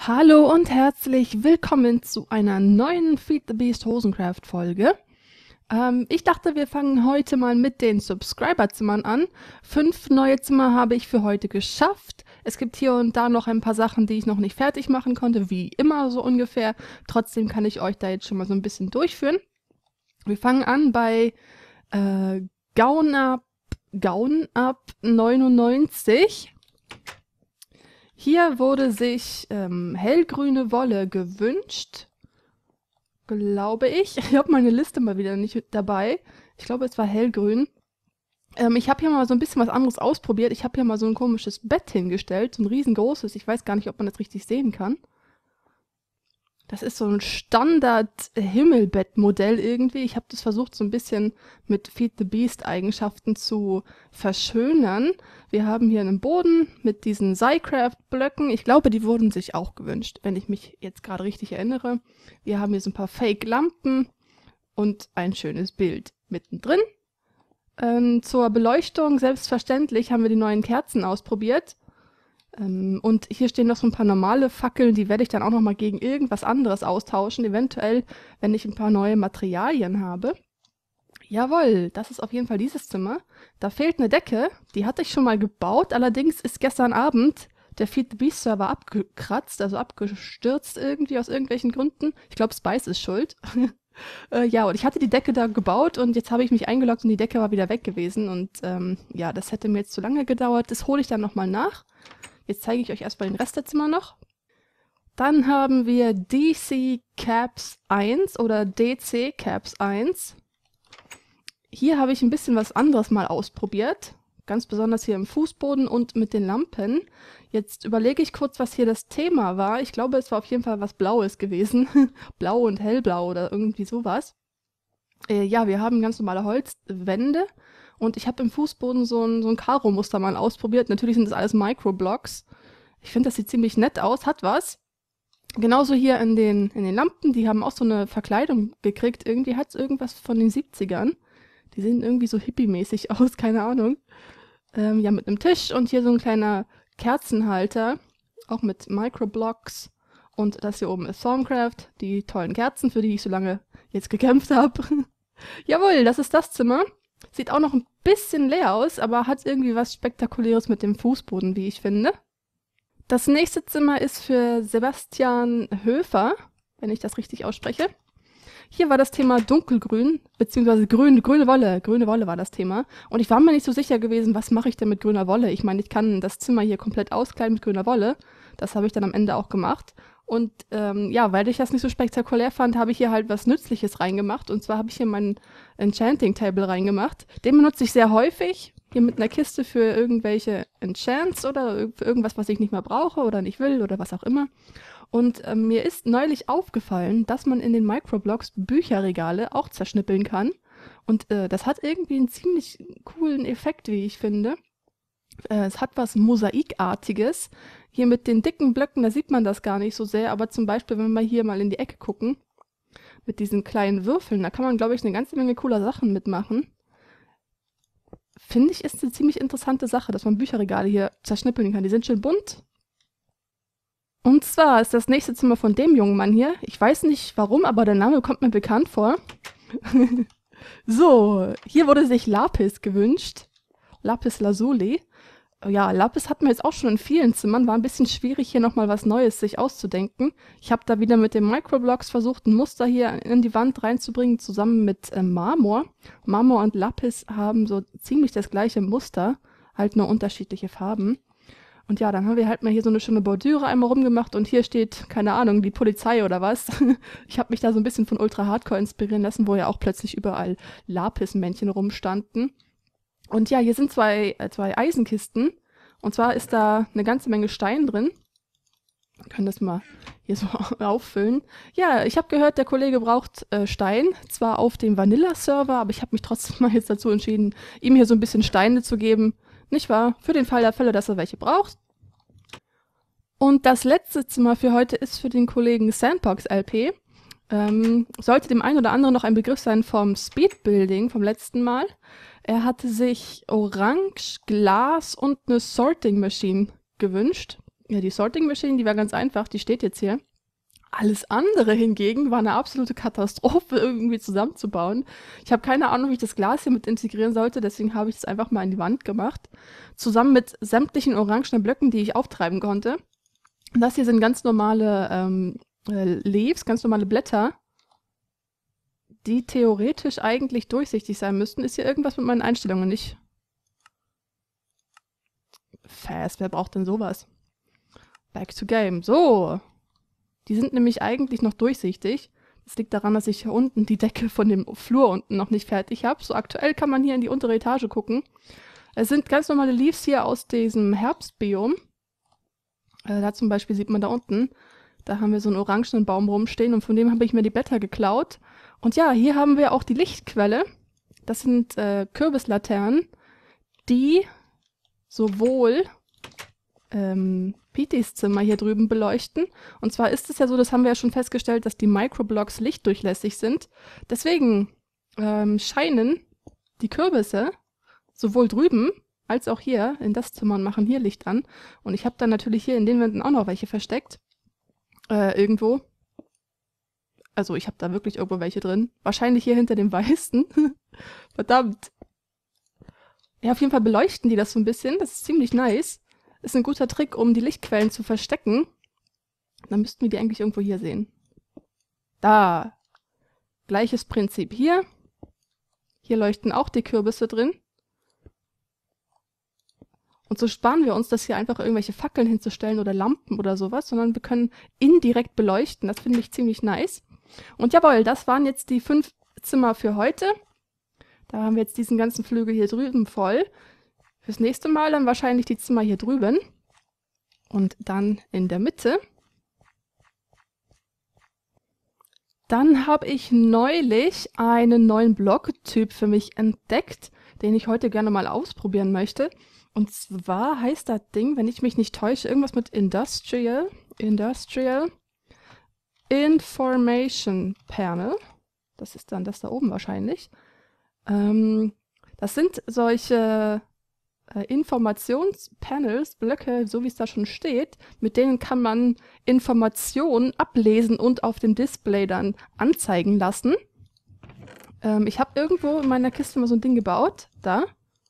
Hallo und herzlich willkommen zu einer neuen Feed the Beast Hosencraft Folge. Ich dachte, wir fangen heute mal mit den Subscriber-Zimmern an. 5 neue Zimmer habe ich für heute geschafft. Es gibt hier und da noch ein paar Sachen, die ich noch nicht fertig machen konnte, wie immer so ungefähr. Trotzdem kann ich euch da jetzt schon mal so ein bisschen durchführen. Wir fangen an bei Gaun Up 99. Hier wurde sich hellgrüne Wolle gewünscht, glaube ich. Ich habe meine Liste mal wieder nicht dabei. Ich glaube, es war hellgrün. Ich habe hier mal so ein bisschen was anderes ausprobiert. Ich habe hier mal so ein komisches Bett hingestellt, so ein riesengroßes. Ich weiß gar nicht, ob man das richtig sehen kann. Das ist so ein Standard-Himmelbett-Modell irgendwie. Ich habe das versucht, so ein bisschen mit Feed the Beast-Eigenschaften zu verschönern. Wir haben hier einen Boden mit diesen Zycraft-Blöcken. Ich glaube, die wurden sich auch gewünscht, wenn ich mich jetzt gerade richtig erinnere. Wir haben hier so ein paar Fake-Lampen und ein schönes Bild mittendrin. Zur Beleuchtung, selbstverständlich, haben wir die neuen Kerzen ausprobiert. Und hier stehen noch so ein paar normale Fackeln, die werde ich dann auch noch mal gegen irgendwas anderes austauschen, eventuell, wenn ich ein paar neue Materialien habe. Jawohl, das ist auf jeden Fall dieses Zimmer. Da fehlt eine Decke, die hatte ich schon mal gebaut, allerdings ist gestern Abend der Feed the Beast Server abgekratzt, also abgestürzt irgendwie aus irgendwelchen Gründen. Ich glaube, Spice ist schuld. Ja, und ich hatte die Decke da gebaut und jetzt habe ich mich eingeloggt und die Decke war wieder weg gewesen. Und ja, das hätte mir jetzt zu lange gedauert. Das hole ich dann nochmal nach. Jetzt zeige ich euch erstmal den Rest der Zimmer noch. Dann haben wir DC Caps 1 oder DC Caps 1. Hier habe ich ein bisschen was anderes mal ausprobiert. Ganz besonders hier im Fußboden und mit den Lampen. Jetzt überlege ich kurz, was hier das Thema war. Ich glaube, es war auf jeden Fall was Blaues gewesen. Blau und hellblau oder irgendwie sowas. Ja, wir haben ganz normale Holzwände. Und ich habe im Fußboden so ein Karo-Muster mal ausprobiert. Natürlich sind das alles Microblocks. Ich finde, das sieht ziemlich nett aus, hat was. Genauso hier in den Lampen, die haben auch so eine Verkleidung gekriegt. Irgendwie hat es irgendwas von den 70ern. Die sehen irgendwie so hippie-mäßig aus, keine Ahnung. Ja, mit einem Tisch und hier so ein kleiner Kerzenhalter, auch mit Microblocks. Und das hier oben ist Thorncraft, die tollen Kerzen, für die ich so lange jetzt gekämpft habe. Jawohl, das ist das Zimmer. Sieht auch noch ein bisschen leer aus, aber hat irgendwie was Spektakuläres mit dem Fußboden, wie ich finde. Das nächste Zimmer ist für Sebastian Höfer, wenn ich das richtig ausspreche. Hier war das Thema dunkelgrün, beziehungsweise grüne Wolle. Grüne Wolle war das Thema. Und ich war mir nicht so sicher gewesen, was mache ich denn mit grüner Wolle? Ich meine, ich kann das Zimmer hier komplett auskleiden mit grüner Wolle. Das habe ich dann am Ende auch gemacht. Und ja, weil ich das nicht so spektakulär fand, habe ich hier halt was Nützliches reingemacht. Und zwar habe ich hier meinen Enchanting Table reingemacht. Den benutze ich sehr häufig. Hier mit einer Kiste für irgendwelche Enchants oder für irgendwas, was ich nicht mehr brauche oder nicht will oder was auch immer. Und mir ist neulich aufgefallen, dass man in den Microblocks Bücherregale auch zerschnippeln kann. Und das hat irgendwie einen ziemlich coolen Effekt, wie ich finde. Es hat was Mosaikartiges. Hier mit den dicken Blöcken, da sieht man das gar nicht so sehr. Aber zum Beispiel, wenn wir hier mal in die Ecke gucken, mit diesen kleinen Würfeln, da kann man, glaube ich, eine ganze Menge cooler Sachen mitmachen. Finde ich, ist eine ziemlich interessante Sache, dass man Bücherregale hier zerschnippeln kann. Die sind schön bunt. Und zwar ist das nächste Zimmer von dem jungen Mann hier. Ich weiß nicht warum, aber der Name kommt mir bekannt vor. So, hier wurde sich Lapis gewünscht. Lapis Lazuli. Ja, Lapis hatten wir jetzt auch schon in vielen Zimmern. War ein bisschen schwierig, hier nochmal was Neues sich auszudenken. Ich habe da wieder mit den Microblocks versucht, ein Muster hier in die Wand reinzubringen, zusammen mit Marmor. Marmor und Lapis haben so ziemlich das gleiche Muster, halt nur unterschiedliche Farben. Und ja, dann haben wir halt mal hier so eine schöne Bordüre einmal rumgemacht und hier steht, keine Ahnung, die Polizei oder was. Ich habe mich da so ein bisschen von Ultra Hardcore inspirieren lassen, wo ja auch plötzlich überall Lapis-Männchen rumstanden. Und ja, hier sind zwei Eisenkisten. Und zwar ist da eine ganze Menge Stein drin. Wir können das mal hier so auffüllen. Ja, ich habe gehört, der Kollege braucht Stein. Zwar auf dem Vanilla-Server, aber ich habe mich trotzdem mal jetzt dazu entschieden, ihm hier so ein bisschen Steine zu geben. Nicht wahr? Für den Fall der Fälle, dass er welche braucht. Und das letzte Zimmer für heute ist für den Kollegen Sandbox LP. Sollte dem einen oder anderen noch ein Begriff sein vom Speedbuilding vom letzten Mal. Er hatte sich Orange, Glas und eine Sorting Machine gewünscht. Ja, die Sorting Machine, die war ganz einfach, die steht jetzt hier. Alles andere hingegen war eine absolute Katastrophe, irgendwie zusammenzubauen. Ich habe keine Ahnung, wie ich das Glas hier mit integrieren sollte, deswegen habe ich es einfach mal in die Wand gemacht. Zusammen mit sämtlichen orangenen Blöcken, die ich auftreiben konnte. Und das hier sind ganz normale Leaves, ganz normale Blätter, die theoretisch eigentlich durchsichtig sein müssten. Ist hier irgendwas mit meinen Einstellungen nicht? Fast, wer braucht denn sowas? Back to game. So. Die sind nämlich eigentlich noch durchsichtig. Das liegt daran, dass ich hier unten die Decke von dem Flur unten noch nicht fertig habe. So aktuell kann man hier in die untere Etage gucken. Es sind ganz normale Leaves hier aus diesem Herbstbiom. Da zum Beispiel sieht man da unten, da haben wir so einen orangenen Baum rumstehen und von dem habe ich mir die Blätter geklaut. Und ja, hier haben wir auch die Lichtquelle. Das sind Kürbislaternen, die sowohl Pitis Zimmer hier drüben beleuchten. Und zwar ist es ja so, das haben wir ja schon festgestellt, dass die Microblocks lichtdurchlässig sind. Deswegen scheinen die Kürbisse sowohl drüben als auch hier in das Zimmer und machen hier Licht an. Und ich habe dann natürlich hier in den Wänden auch noch welche versteckt. Irgendwo. Also ich habe da wirklich irgendwo welche drin. Wahrscheinlich hier hinter dem Weißen. Verdammt. Ja, auf jeden Fall beleuchten die das so ein bisschen. Das ist ziemlich nice. Ist ein guter Trick, um die Lichtquellen zu verstecken. Dann müssten wir die eigentlich irgendwo hier sehen. Da. Gleiches Prinzip hier. Hier leuchten auch die Kürbisse drin. Und so sparen wir uns das hier einfach irgendwelche Fackeln hinzustellen oder Lampen oder sowas, sondern wir können indirekt beleuchten. Das finde ich ziemlich nice. Und jawohl, das waren jetzt die 5 Zimmer für heute. Da haben wir jetzt diesen ganzen Flügel hier drüben voll. Fürs nächste Mal dann wahrscheinlich die Zimmer hier drüben. Und dann in der Mitte. Dann habe ich neulich einen neuen Blocktyp für mich entdeckt, den ich heute gerne mal ausprobieren möchte. Und zwar heißt das Ding, wenn ich mich nicht täusche, irgendwas mit Industrial Information Panel. Das ist dann das da oben wahrscheinlich. Das sind solche Informationspanels, Blöcke, so wie es da schon steht, mit denen kann man Informationen ablesen und auf dem Display dann anzeigen lassen. Ich habe irgendwo in meiner Kiste mal so ein Ding gebaut, da.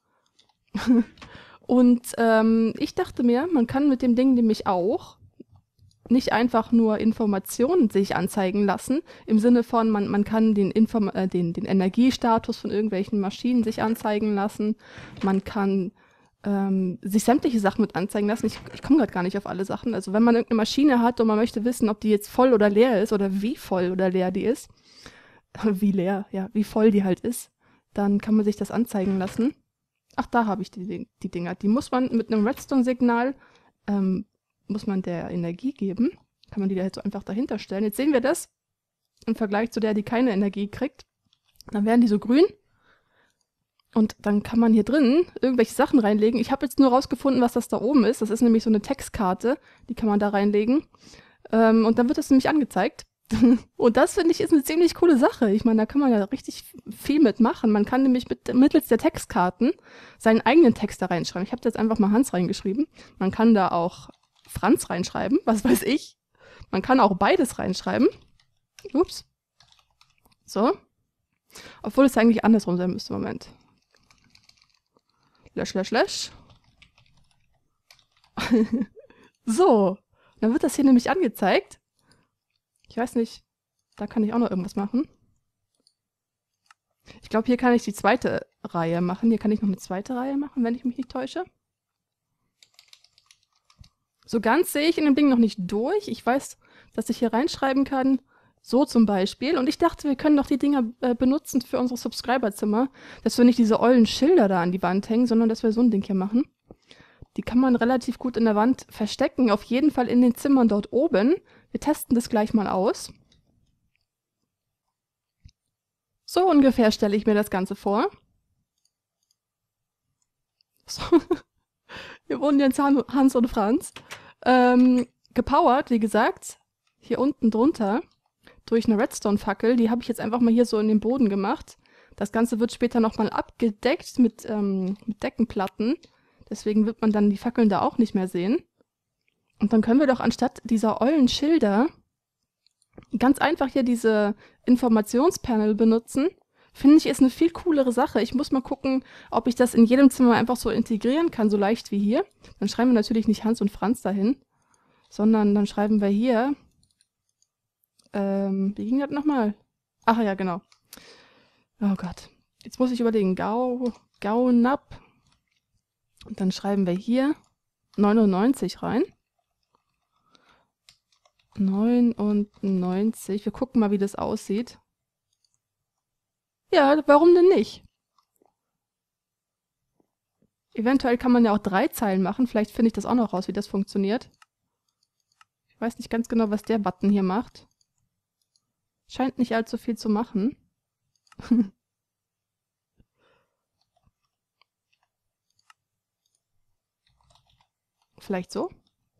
Und ich dachte mir, man kann mit dem Ding nämlich auch nicht einfach nur Informationen sich anzeigen lassen, im Sinne von, man kann den Energiestatus von irgendwelchen Maschinen sich anzeigen lassen, man kann sich sämtliche Sachen mit anzeigen lassen. Ich komme gerade gar nicht auf alle Sachen. Also wenn man irgendeine Maschine hat und man möchte wissen, ob die jetzt voll oder leer ist oder wie voll oder leer die ist, wie leer, ja, wie voll die halt ist, dann kann man sich das anzeigen lassen. Ach, da habe ich die Dinger. Die muss man mit einem Redstone-Signal, muss man der Energie geben. Kann man die da jetzt so einfach dahinter stellen. Jetzt sehen wir das im Vergleich zu der, die keine Energie kriegt. Dann werden die so grün. Und dann kann man hier drin irgendwelche Sachen reinlegen. Ich habe jetzt nur rausgefunden, was das da oben ist. Das ist nämlich so eine Textkarte. Die kann man da reinlegen. Und dann wird das nämlich angezeigt. Und das, finde ich, ist eine ziemlich coole Sache. Ich meine, da kann man ja richtig viel mitmachen. Man kann nämlich mittels der Textkarten seinen eigenen Text da reinschreiben. Ich habe da jetzt einfach mal Hans reingeschrieben. Man kann da auch Franz reinschreiben, was weiß ich. Man kann auch beides reinschreiben. Ups. So. Obwohl es eigentlich andersrum sein müsste. Moment. Lösch, lösch, lösch. So. Dann wird das hier nämlich angezeigt. Ich weiß nicht, da kann ich auch noch irgendwas machen. Ich glaube, hier kann ich die zweite Reihe machen. Hier kann ich noch eine zweite Reihe machen, wenn ich mich nicht täusche. So ganz sehe ich in dem Ding noch nicht durch. Ich weiß, dass ich hier reinschreiben kann, so zum Beispiel. Und ich dachte, wir können doch die Dinger benutzen für unsere Subscriber-Zimmer, dass wir nicht diese ollen Schilder da an die Wand hängen, sondern dass wir so ein Ding hier machen. Die kann man relativ gut in der Wand verstecken, auf jeden Fall in den Zimmern dort oben. Wir testen das gleich mal aus. So ungefähr stelle ich mir das Ganze vor. So. Wir wohnen jetzt Hans und Franz. Gepowert, wie gesagt, hier unten drunter durch eine Redstone-Fackel. Die habe ich jetzt einfach mal hier so in den Boden gemacht. Das Ganze wird später nochmal abgedeckt mit Deckenplatten. Deswegen wird man dann die Fackeln da auch nicht mehr sehen. Und dann können wir doch anstatt dieser ollen Schilder ganz einfach hier diese Informationspanel benutzen. Finde ich, ist eine viel coolere Sache. Ich muss mal gucken, ob ich das in jedem Zimmer einfach so integrieren kann, so leicht wie hier. Dann schreiben wir natürlich nicht Hans und Franz dahin, sondern dann schreiben wir hier, wie ging das nochmal? Ach ja, genau. Oh Gott. Jetzt muss ich überlegen. Gaunab. Und dann schreiben wir hier 99 rein. 99. Wir gucken mal, wie das aussieht. Ja, warum denn nicht? Eventuell kann man ja auch 3 Zeilen machen. Vielleicht finde ich das auch noch raus, wie das funktioniert. Ich weiß nicht ganz genau, was der Button hier macht. Scheint nicht allzu viel zu machen. Vielleicht so?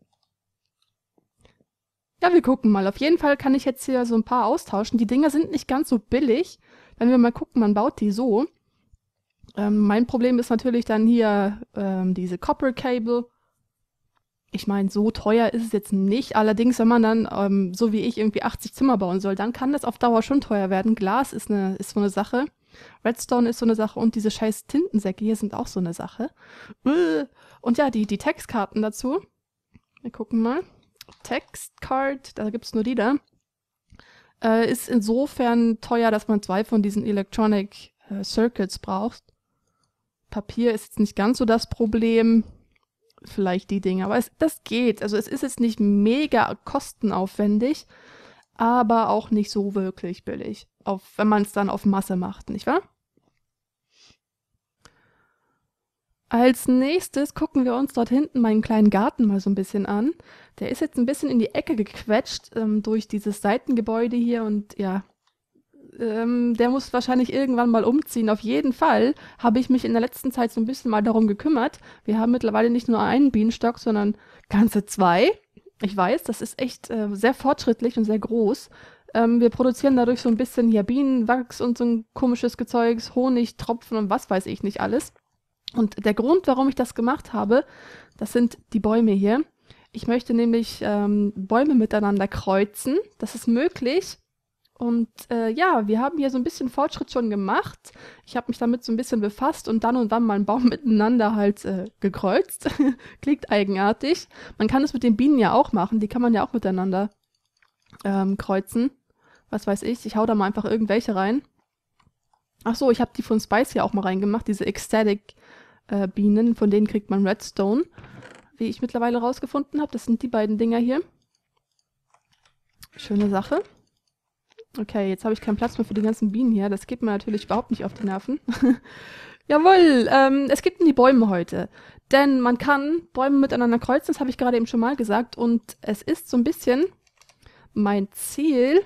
Ja, wir gucken mal. Auf jeden Fall kann ich jetzt hier so ein paar austauschen. Die Dinger sind nicht ganz so billig. Wenn wir mal gucken, man baut die so. Mein Problem ist natürlich dann hier diese Copper Cable. Ich meine, so teuer ist es jetzt nicht. Allerdings, wenn man dann, so wie ich, irgendwie 80 Zimmer bauen soll, dann kann das auf Dauer schon teuer werden. Glas ist so eine Sache. Redstone ist so eine Sache und diese scheiß Tintensäcke hier sind auch so eine Sache. Und ja, die Textkarten dazu. Wir gucken mal. Textcard, da gibt's nur die da. Ist insofern teuer, dass man 2 von diesen Electronic Circuits braucht. Papier ist jetzt nicht ganz so das Problem. Vielleicht die Dinge, aber das geht. Also es ist jetzt nicht mega kostenaufwendig, aber auch nicht so wirklich billig, wenn man es dann auf Masse macht, nicht wahr? Als nächstes gucken wir uns dort hinten meinen kleinen Garten mal so ein bisschen an. Der ist jetzt ein bisschen in die Ecke gequetscht durch dieses Seitengebäude hier und ja, der muss wahrscheinlich irgendwann mal umziehen. Auf jeden Fall habe ich mich in der letzten Zeit so ein bisschen mal darum gekümmert. Wir haben mittlerweile nicht nur einen Bienenstock, sondern ganze 2. Ich weiß, das ist echt sehr fortschrittlich und sehr groß. Wir produzieren dadurch so ein bisschen hier Bienenwachs und so ein komisches Gezeugs, Honig, Tropfen und was weiß ich nicht alles. Und der Grund, warum ich das gemacht habe, das sind die Bäume hier. Ich möchte nämlich Bäume miteinander kreuzen. Das ist möglich. Und ja, wir haben hier so ein bisschen Fortschritt schon gemacht. Ich habe mich damit so ein bisschen befasst und dann und wann mal einen Baum miteinander halt gekreuzt. Klingt eigenartig. Man kann es mit den Bienen ja auch machen. Die kann man ja auch miteinander kreuzen. Was weiß ich. Ich hau da mal einfach irgendwelche rein. Ach so, ich habe die von Spice ja auch mal reingemacht. Diese Ecstatic Bienen. Von denen kriegt man Redstone. Wie ich mittlerweile rausgefunden habe. Das sind die beiden Dinger hier. Schöne Sache. Okay, jetzt habe ich keinen Platz mehr für die ganzen Bienen hier. Das geht mir natürlich überhaupt nicht auf die Nerven. Jawohl, es gibt die Bäume heute. Denn man kann Bäume miteinander kreuzen, das habe ich gerade eben schon mal gesagt. Und es ist so ein bisschen mein Ziel,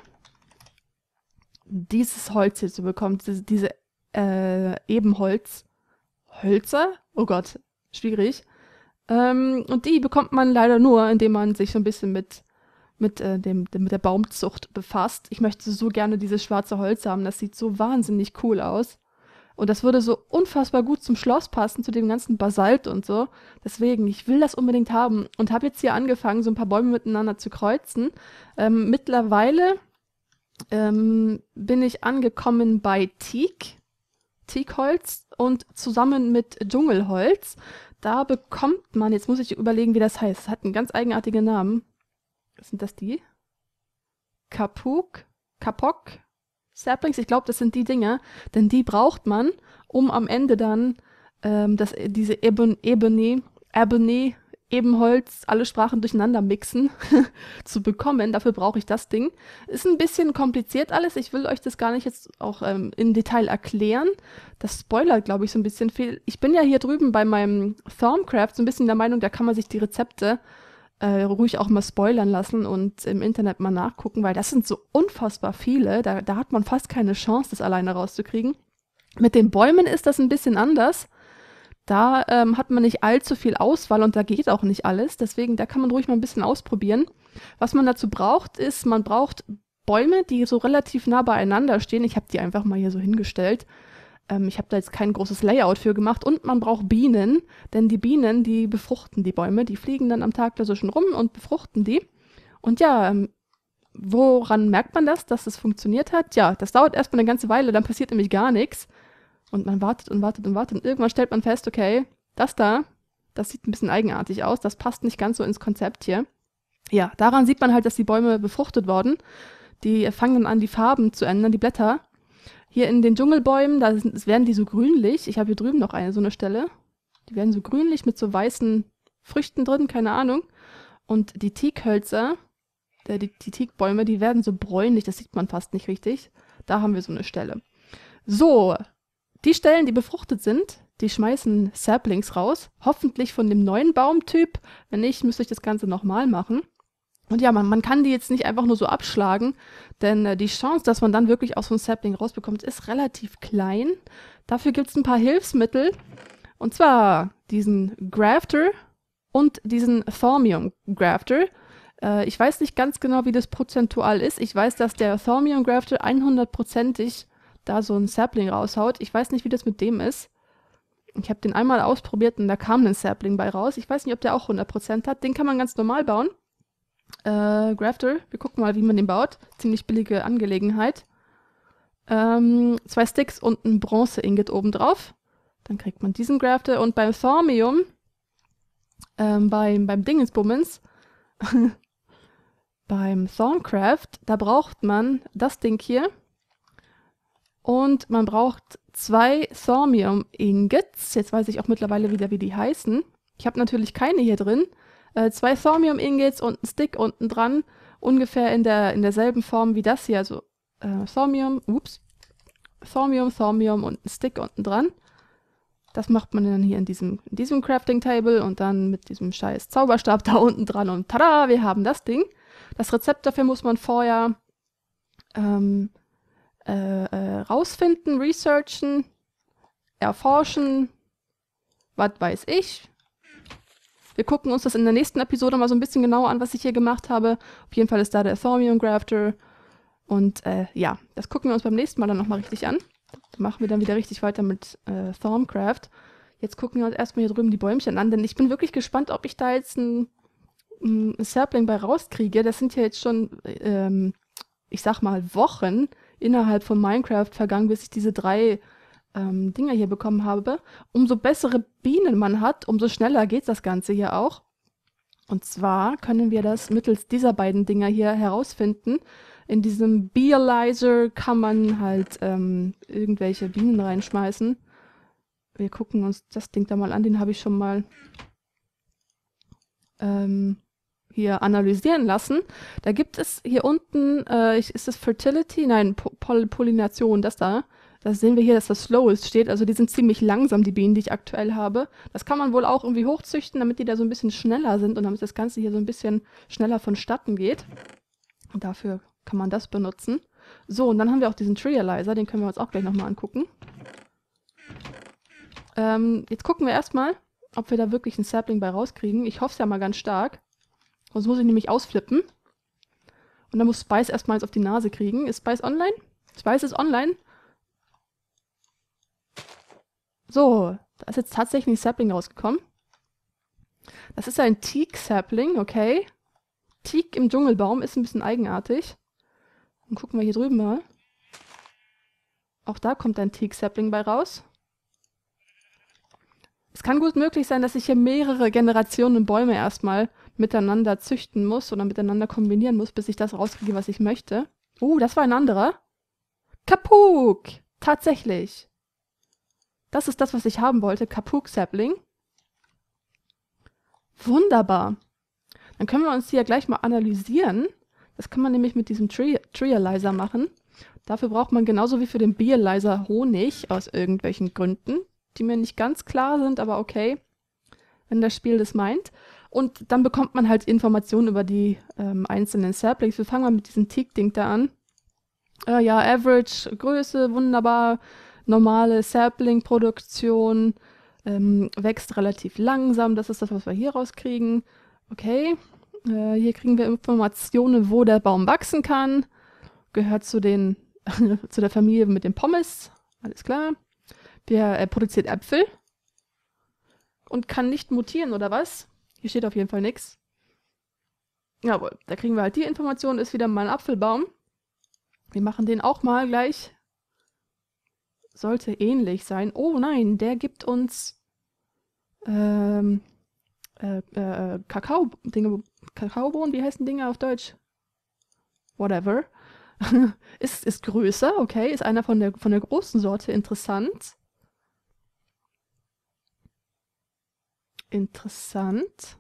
dieses Holz hier zu bekommen. Diese Ebenholz. Hölzer? Oh Gott, schwierig. Und die bekommt man leider nur, indem man sich so ein bisschen mit der Baumzucht befasst. Ich möchte so gerne dieses schwarze Holz haben. Das sieht so wahnsinnig cool aus. Und das würde so unfassbar gut zum Schloss passen, zu dem ganzen Basalt und so. Deswegen, ich will das unbedingt haben. Und habe jetzt hier angefangen, so ein paar Bäume miteinander zu kreuzen. Mittlerweile bin ich angekommen bei Teakholz und zusammen mit Dschungelholz. Da bekommt man, jetzt muss ich überlegen, wie das heißt. Es hat einen ganz eigenartigen Namen. Sind das die? Kapok? Saplings? Ich glaube, das sind die Dinger. Denn die braucht man, um am Ende dann diese Ebenholz, alle Sprachen durcheinander mixen, zu bekommen. Dafür brauche ich das Ding. Ist ein bisschen kompliziert alles. Ich will euch das gar nicht jetzt auch im Detail erklären. Das spoilert, glaube ich, so ein bisschen viel. Ich bin ja hier drüben bei meinem Thaumcraft so ein bisschen der Meinung, da kann man sich die Rezepte ruhig auch mal spoilern lassen und im Internet mal nachgucken, weil das sind so unfassbar viele. Da hat man fast keine Chance, das alleine rauszukriegen. Mit den Bäumen ist das ein bisschen anders. Da hat man nicht allzu viel Auswahl und da geht auch nicht alles. Deswegen, da kann man ruhig mal ein bisschen ausprobieren. Was man dazu braucht, ist, man braucht Bäume, die so relativ nah beieinander stehen. Ich habe die einfach mal hier so hingestellt. Ich habe da jetzt kein großes Layout für gemacht. Und man braucht Bienen, denn die Bienen, die befruchten die Bäume. Die fliegen dann am Tag da so schon rum und befruchten die. Und ja, woran merkt man das, dass es funktioniert hat? Ja, das dauert erstmal eine ganze Weile, dann passiert nämlich gar nichts. Und man wartet und wartet und wartet. Und irgendwann stellt man fest, okay, das sieht ein bisschen eigenartig aus. Das passt nicht ganz so ins Konzept hier. Ja, daran sieht man halt, dass die Bäume befruchtet wurden. Die fangen dann an, die Farben zu ändern, die Blätter. Hier in den Dschungelbäumen, werden die so grünlich. Ich habe hier drüben noch so eine Stelle. Die werden so grünlich mit so weißen Früchten drin, keine Ahnung. Und die Teakhölzer, die Teakbäume, die werden so bräunlich, das sieht man fast nicht richtig. Da haben wir so eine Stelle. So, die Stellen, die befruchtet sind, die schmeißen Saplings raus. Hoffentlich von dem neuen Baumtyp. Wenn nicht, müsste ich das Ganze nochmal machen. Und ja, man kann die jetzt nicht einfach nur so abschlagen, denn die Chance, dass man dann wirklich aus so einem Sapling rausbekommt, ist relativ klein. Dafür gibt es ein paar Hilfsmittel. Und zwar diesen Grafter und diesen Thormium Grafter. Ich weiß nicht ganz genau, wie das prozentual ist. Ich weiß, dass der Thormium Grafter 100%ig da so ein Sapling raushaut. Ich weiß nicht, wie das mit dem ist. Ich habe den einmal ausprobiert und da kam ein Sapling bei raus. Ich weiß nicht, ob der auch 100% hat. Den kann man ganz normal bauen. Grafter, wir gucken mal, wie man den baut. Ziemlich billige Angelegenheit. 2 Sticks und ein Bronze-Ingot oben drauf. Dann kriegt man diesen Grafter. Und beim Thormium, beim Dingensbummens, beim Thorncraft, da braucht man das Ding hier. Und man braucht 2 Thormium-Ingots. Jetzt weiß ich auch mittlerweile wieder, wie die heißen. Ich habe natürlich keine hier drin. 2 Thormium-Ingots und ein Stick unten dran. Ungefähr in derselben Form wie das hier. Also Thormium und ein Stick unten dran. Das macht man dann hier in diesem Crafting-Table und dann mit diesem scheiß Zauberstab da unten dran. Und tada, wir haben das Ding. Das Rezept dafür muss man vorher rausfinden, researchen, erforschen, was weiß ich. Wir gucken uns das in der nächsten Episode mal so ein bisschen genauer an, was ich hier gemacht habe. Auf jeden Fall ist da der Thormium Grafter. Und ja, das gucken wir uns beim nächsten Mal dann nochmal richtig an. Da machen wir dann wieder richtig weiter mit Thorncraft. Jetzt gucken wir uns erstmal hier drüben die Bäumchen an, denn ich bin wirklich gespannt, ob ich da jetzt ein Sapling bei rauskriege. Das sind ja jetzt schon, ich sag mal, Wochen innerhalb von Minecraft vergangen, bis ich diese 3 Dinger hier bekommen habe. Umso bessere Bienen man hat, umso schneller geht das Ganze hier auch. Und zwar können wir das mittels dieser beiden Dinger hier herausfinden. In diesem Beealyzer kann man halt irgendwelche Bienen reinschmeißen. Wir gucken uns das Ding da mal an, den habe ich schon mal hier analysieren lassen. Da gibt es hier unten, ist das Fertility? Nein, Pollination, das da. Da sehen wir hier, dass das Slowest steht. Also die sind ziemlich langsam, die Bienen, die ich aktuell habe. Das kann man wohl auch irgendwie hochzüchten, damit die da so ein bisschen schneller sind und damit das Ganze hier so ein bisschen schneller vonstatten geht. Und dafür kann man das benutzen. So, und dann haben wir auch diesen Treealyzer, den können wir uns auch gleich nochmal angucken. Jetzt gucken wir erstmal, ob wir da wirklich einen Sapling bei rauskriegen. Ich hoffe es ja mal ganz stark. Sonst muss ich nämlich ausflippen. Und dann muss Spice erstmal eins auf die Nase kriegen. Ist Spice online? Spice ist online. So, da ist jetzt tatsächlich ein Sapling rausgekommen. Das ist ein Teak-Sapling, okay. Teak im Dschungelbaum ist ein bisschen eigenartig. Dann gucken wir hier drüben mal. Auch da kommt ein Teak-Sapling bei raus. Es kann gut möglich sein, dass ich hier mehrere Generationen Bäume erstmal miteinander züchten muss oder miteinander kombinieren muss, bis ich das rauskriege, was ich möchte. Das war ein anderer. Kapuk! Tatsächlich. Das ist das, was ich haben wollte. Kapuk-Sapling. Wunderbar. Dann können wir uns hier gleich mal analysieren. Das kann man nämlich mit diesem Treealyzer machen. Dafür braucht man genauso wie für den Beealyzer Honig, aus irgendwelchen Gründen, die mir nicht ganz klar sind, aber okay, wenn das Spiel das meint. Und dann bekommt man halt Informationen über die einzelnen Saplings. Wir fangen mal mit diesem Teak-Ding da an. Ja, Average, Größe, wunderbar. Normale Sapling-Produktion, wächst relativ langsam. Das ist das, was wir hier rauskriegen. Okay, hier kriegen wir Informationen, wo der Baum wachsen kann. Gehört zu der Familie mit den Pommes. Alles klar. Er produziert Äpfel und kann nicht mutieren, oder was? Hier steht auf jeden Fall nichts. Jawohl, da kriegen wir halt die Information, ist wieder mal ein Apfelbaum. Wir machen den auch mal gleich. Sollte ähnlich sein. Oh nein, der gibt uns Kakaobohnen, wie heißen Dinge auf Deutsch? Whatever. ist größer, okay, ist einer von der großen Sorte, interessant. Interessant.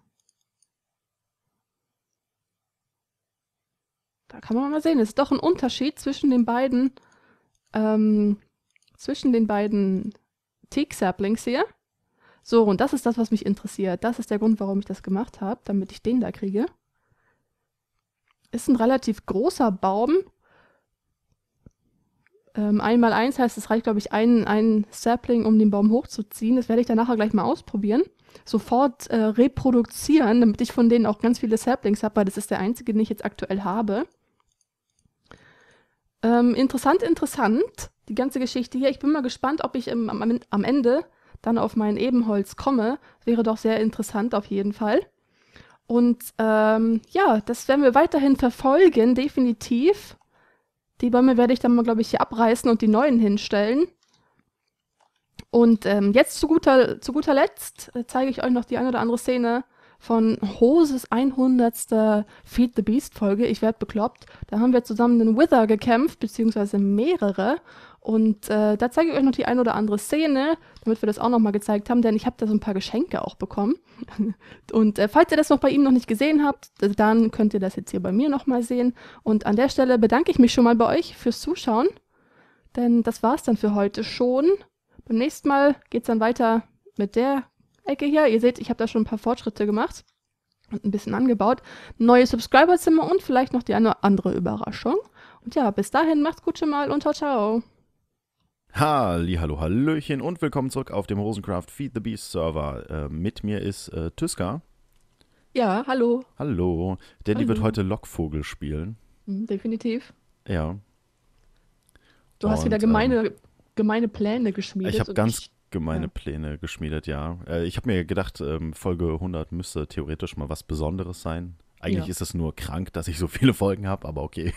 Da kann man mal sehen, es ist doch ein Unterschied zwischen den beiden Teak Saplings hier. So, und das ist das, was mich interessiert. Das ist der Grund, warum ich das gemacht habe, damit ich den da kriege. Ist ein relativ großer Baum. 1x1 heißt, es reicht, glaube ich, ein Sapling, um den Baum hochzuziehen. Das werde ich dann nachher gleich mal ausprobieren. Sofort reproduzieren, damit ich von denen auch ganz viele Saplings habe, weil das ist der einzige, den ich jetzt aktuell habe. Interessant, die ganze Geschichte hier. Ich bin mal gespannt, ob ich am Ende dann auf mein Ebenholz komme. Wäre doch sehr interessant auf jeden Fall. Und ja, das werden wir weiterhin verfolgen, definitiv. Die Bäume werde ich dann mal, glaube ich, hier abreißen und die neuen hinstellen. Und jetzt zu guter Letzt zeige ich euch noch die eine oder andere Szene von Hoses 100. Feed the Beast Folge. Ich werde bekloppt. Da haben wir zusammen den Wither gekämpft, beziehungsweise mehrere. Und da zeige ich euch noch die eine oder andere Szene, damit wir das auch nochmal gezeigt haben, denn ich habe da so ein paar Geschenke auch bekommen. Und falls ihr das noch bei ihm noch nicht gesehen habt, dann könnt ihr das jetzt hier bei mir nochmal sehen. Und an der Stelle bedanke ich mich schon mal bei euch fürs Zuschauen, denn das war's dann für heute schon. Beim nächsten Mal geht's dann weiter mit der Ecke hier. Ihr seht, ich habe da schon ein paar Fortschritte gemacht und ein bisschen angebaut. Neue Subscriberzimmer und vielleicht noch die eine oder andere Überraschung. Und ja, bis dahin, macht's gut schon mal und ciao, ciao. Hallo, hallöchen und willkommen zurück auf dem Rosencraft Feed the Beast Server. Mit mir ist Tyska. Ja, hallo. Hallo. Danny Hallo. wird heute Lockvogel spielen. Definitiv. Ja. Du hast wieder gemeine Pläne geschmiedet. Ich habe ganz gemeine Pläne geschmiedet, ja. Ich habe mir gedacht, Folge 100 müsste theoretisch mal was Besonderes sein. Eigentlich ist es nur krank, dass ich so viele Folgen habe, aber okay.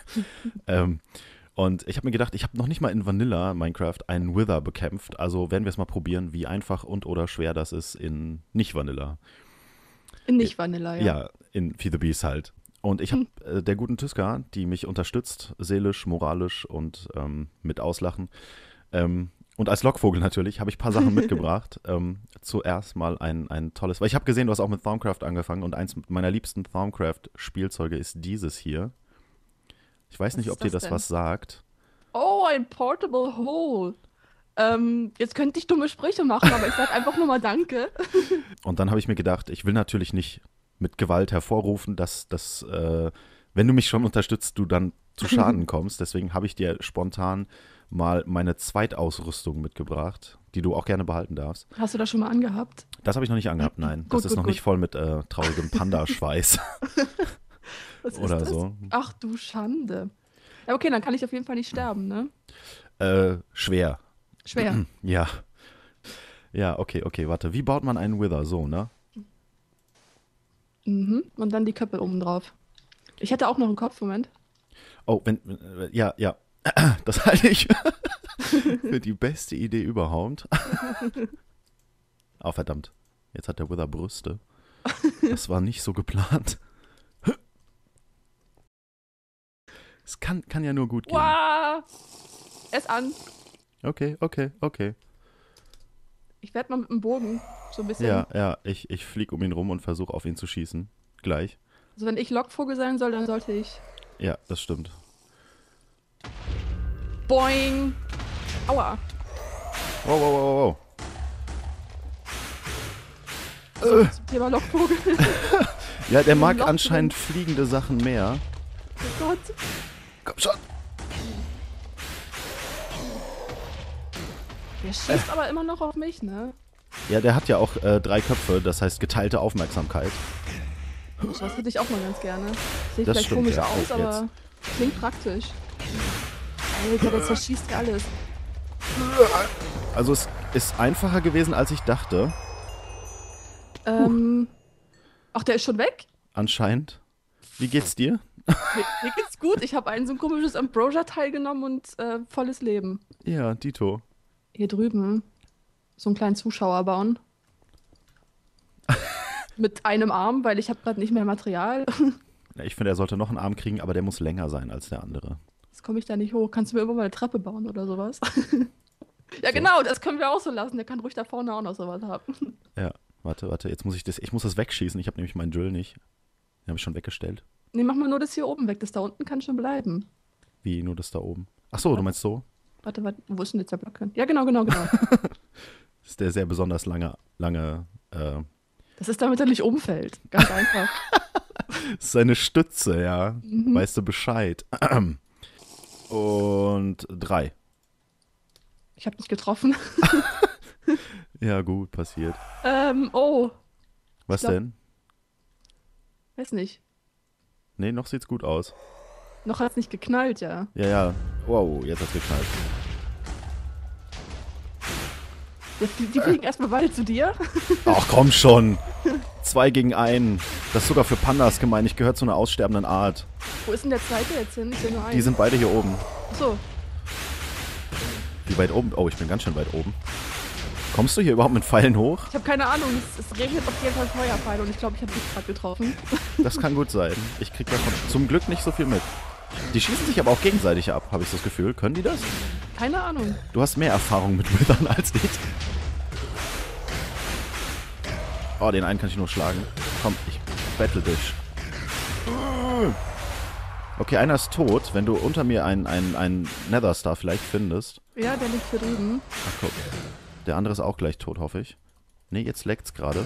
Und ich habe mir gedacht, ich habe noch nicht mal in Vanilla Minecraft einen Wither bekämpft. Also werden wir es mal probieren, wie einfach und oder schwer das ist in Nicht-Vanilla. In Nicht-Vanilla, ja. Ja, in Feed the Beast halt. Und ich habe der guten Tyska, die mich unterstützt, seelisch, moralisch und mit Auslachen. Und als Lockvogel natürlich habe ich ein paar Sachen mitgebracht. Zuerst mal ein tolles, weil ich habe gesehen, du hast auch mit Thaumcraft angefangen und eins meiner liebsten Thaumcraft-Spielzeuge ist dieses hier. Ich weiß nicht, ob dir das was sagt. Oh, ein Portable Hole. Jetzt könnte ich dumme Sprüche machen, aber ich sag einfach nur mal Danke. Und dann habe ich mir gedacht, ich will natürlich nicht mit Gewalt hervorrufen, dass wenn du mich schon unterstützt, du dann zu Schaden kommst. Deswegen habe ich dir spontan mal meine Zweitausrüstung mitgebracht, die du auch gerne behalten darfst. Hast du das schon mal angehabt? Das habe ich noch nicht angehabt, nein. Das ist noch nicht voll mit traurigem Panda-Schweiß. Was oder ist das? so. Ach du Schande. Ja, okay, dann kann ich auf jeden Fall nicht sterben, ne? Schwer. Schwer. Ja. Ja, okay, warte. Wie baut man einen Wither? So, ne? Und dann die Köpfe oben drauf. Ich hätte auch noch einen Kopf, Moment. Oh, ja. Das halte ich für die beste Idee überhaupt. Oh, verdammt. Jetzt hat der Wither Brüste. Das war nicht so geplant. Es kann ja nur gut gehen. Wow! Es an. Okay. Ich werde mal mit dem Bogen so ein bisschen. Ja, ich fliege um ihn rum und versuche auf ihn zu schießen. Gleich. Also wenn ich Lockvogel sein soll, dann sollte ich. Ja, das stimmt. Boing! Aua! Wow. So, zum Thema Lockvogel. Ja, der mag anscheinend fliegende Sachen mehr. Oh Gott. Komm schon. Der schießt aber immer noch auf mich, ne? Ja, der hat ja auch 3 Köpfe, das heißt geteilte Aufmerksamkeit. Das hätte ich auch mal ganz gerne. Sieht Das vielleicht stimmt, komisch ja, aus, auch aber klingt praktisch. Alter, das zerschießt alles. Also Ist einfacher gewesen, als ich dachte. Ach, der ist schon weg? Anscheinend. Wie geht's dir? Mir geht's gut. Ich habe so ein komisches Ambrosia teilgenommen und volles Leben. Ja, Dito. Hier drüben so einen kleinen Zuschauer bauen. Mit einem Arm, weil ich habe gerade nicht mehr Material. Ja, ich finde, er sollte noch einen Arm kriegen, aber der muss länger sein als der andere. Jetzt komme ich da nicht hoch. Kannst du mir irgendwann mal eine Treppe bauen oder sowas? Ja, So. genau, das können wir auch so lassen. Der kann ruhig da vorne auch noch sowas haben. Ja, warte, jetzt muss ich muss das wegschießen. Ich habe nämlich meinen Drill nicht. Den habe ich schon weggestellt. Nee, mach mal nur das hier oben weg. Das da unten kann schon bleiben. Wie, nur das da oben? Ach so, du meinst so? Warte, wo ist denn jetzt der Block hin? Ja, genau. Das ist der sehr besonders lange, Das ist, damit er nicht umfällt. Ganz einfach. ist seine Stütze, ja. Weißt du Bescheid. Und 3. Ich habe nicht getroffen. Ja, gut, passiert. Oh, Was glaub- denn? weiß nicht. Nee, noch sieht's gut aus. Noch hat's nicht geknallt, ja. Ja. Wow, jetzt hat's geknallt. Die fliegen erstmal beide zu dir. Ach komm schon. 2 gegen 1. Das ist sogar für Pandas gemeint. Ich gehöre zu einer aussterbenden Art. Wo ist denn der zweite jetzt hin? Ich sehe nur einen. Die sind beide hier oben. Achso, Wie weit oben? Oh, ich bin ganz schön weit oben. Kommst du hier überhaupt mit Pfeilen hoch? ich habe keine Ahnung. Es regnet auf jeden Fall Feuerpfeile und ich glaube, ich habe dich gerade getroffen. Das kann gut sein. Ich krieg davon zum Glück nicht so viel mit. Die schießen sich aber auch gegenseitig ab, habe ich das Gefühl. Können die das? Keine Ahnung. Du hast mehr Erfahrung mit Withern als ich. Oh, den einen kann ich nur schlagen. Komm, ich battle dich. Okay, einer ist tot. Wenn du unter mir einen Netherstar vielleicht findest. Ja, der liegt hier drüben. Ach, guck. Der andere ist auch gleich tot, hoffe ich. Nee, jetzt lagt's gerade.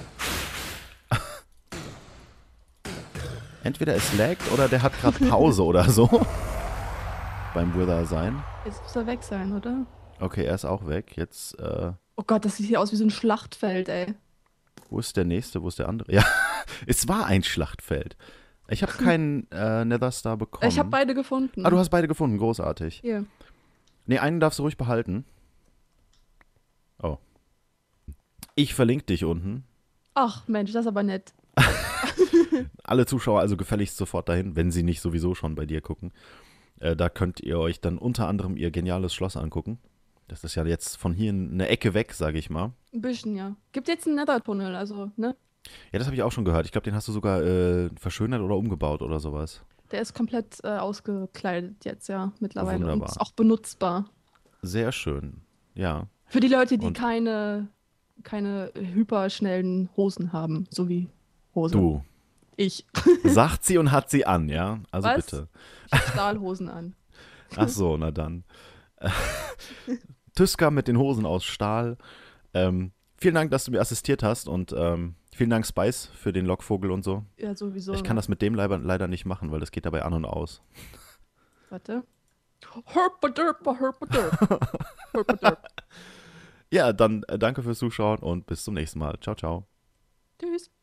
Entweder es laggt oder der hat gerade Pause oder so. Beim Wither sein. Jetzt muss er weg sein, oder? Okay, er ist auch weg. Jetzt, Oh Gott, das sieht hier aus wie so ein Schlachtfeld, ey. wo ist der nächste? Wo ist der andere? Ja, es war ein Schlachtfeld. Ich habe keinen Netherstar bekommen. Ich habe beide gefunden. Ah, du hast beide gefunden. Großartig. Hier. Nee, einen darfst du ruhig behalten. Oh. Ich verlinke dich unten. Ach, Mensch, das ist aber nett. Alle Zuschauer also gefälligst sofort dahin, wenn sie nicht sowieso schon bei dir gucken. Da könnt ihr euch dann unter anderem ihr geniales Schloss angucken. Das ist ja jetzt von hier eine Ecke weg, sage ich mal. Ein bisschen, ja. Gibt jetzt einen Nether-Tunnel, also, ne? Ja, das habe ich auch schon gehört. Ich glaube, den hast du sogar verschönert oder umgebaut oder sowas. Der ist komplett ausgekleidet jetzt, ja, mittlerweile. Und Wunderbar. ist auch benutzbar. Sehr schön. Ja. Für die Leute, die Und- keine hyperschnellen Hosen haben, so wie Hose. Du. Ich. Sagt sie und hat sie an, ja? Also Was? bitte. Ich hab Stahlhosen an. Ach so, na dann. Tyska mit den Hosen aus Stahl. Vielen Dank, dass du mir assistiert hast und vielen Dank, Spice, für den Lockvogel und so. Ja, sowieso. Ich kann das mit dem leider nicht machen, weil das geht dabei an und aus. Warte. Herpaderp. Ja, dann danke fürs Zuschauen und bis zum nächsten Mal. Ciao, ciao. Tschüss.